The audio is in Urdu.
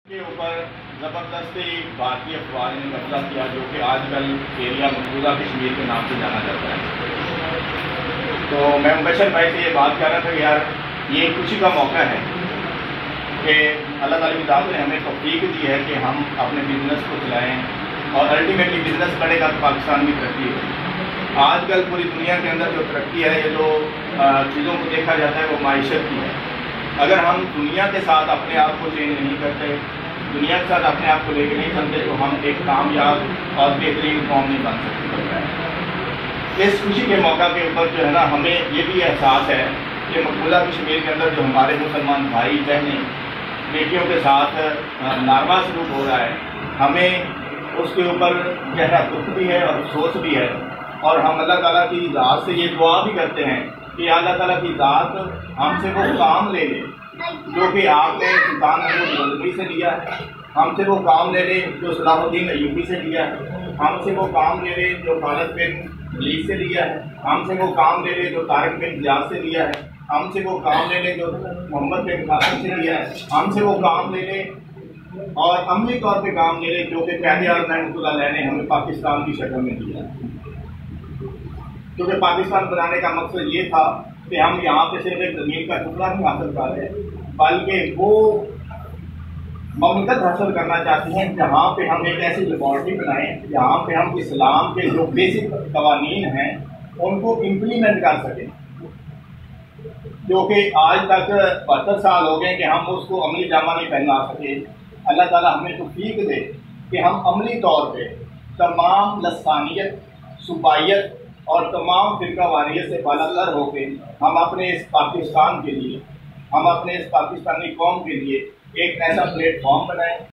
کے اوپر زبردستی بھارتی افواج نے قبضہ کیا جو کہ آج کل ایریا مقبوضہ کشمیر کے نام سے جانا جاتا ہے. تو میں مبشر بھائی سے یہ بات کر رہا تھا کہ یار یہ خوشی کا موقع ہے کہ اللہ تعالیٰ کی ذات نے ہمیں توفیق دی ہے کہ ہم اپنے بزنس کو چلائیں اور الٹیمیٹلی بزنس بڑھے گا تو پاکستان کی ترقی ہوگی. آج کل پوری دنیا کے اندر جو ترقی ہے یہ جو چیزوں کو دیکھا جاتا ہے وہ معیشت کی ہے. اگر ہم دنیا کے ساتھ اپنے آپ کو چینج نہیں کرتے، دنیا کے ساتھ اپنے آپ کو لے کے نہیں چلتے تو ہم ایک کامیاب اور بہترین قوم نہیں بن سکتے. اس خوشی کے موقع کے اوپر جو ہے نا ہمیں یہ بھی احساس ہے کہ مقبوضہ کشمیر کے اندر جو ہمارے مسلمان بھائی بہنیں بیٹیوں کے ساتھ ناروا سلوک ہو رہا ہے، ہمیں اس کے اوپر گہرا دکھ بھی ہے اور افسوس بھی ہے. اور ہم اللہ تعالیٰ کی ذات سے یہ دعا بھی کرتے ہیں کہ اللہ تعالیٰ کی ذات ہم سے وہ کام لے لے جو کہ آپ نے سلطان محمود سے لیا ہے، ہم سے وہ کام لے لے جو صلاح الدین ایوبی سے لیا ہے، ہم سے وہ کام لے لے جو خالد بن ولید سے لیا ہے، ہم سے وہ کام لے لے جو طارق بن زیاد سے لیا ہے، ہم سے وہ کام لے لے جو محمد بن قاسم سے لیا ہے، ہم سے وہ کام لے لے اور عملی طور پہ کام لے لے جو کہ قائد اعظم رحمۃ اللہ علیہ نے ہمیں پاکستان کی شکل میں دیا ہے. کیونکہ پاکستان بنانے کا مقصد یہ تھا کہ ہم یہاں پہ صرف ایک زمین کا ٹکڑا نہیں حاصل کر رہے بلکہ وہ مملکت حاصل کرنا چاہتے ہیں جہاں پہ ہم ایک ایسی لیبارٹری بنائیں جہاں پہ ہم اسلام کے جو بیسک قوانین ہیں ان کو امپلیمنٹ کر سکیں، جو کہ آج تک 72 سال ہو گئے کہ ہم اس کو عملی جامہ نہیں پہنا سکے. اللہ تعالیٰ ہمیں توفیق دے کہ ہم عملی طور پہ تمام لسانیت، صوبائیت اور تمام فرقہ واریت سے بالاتر ہو کے ہم اپنے اس پاکستان کے لیے، ہم اپنے اس پاکستانی قوم کے لیے ایک ایسا پلیٹ فارم بنائیں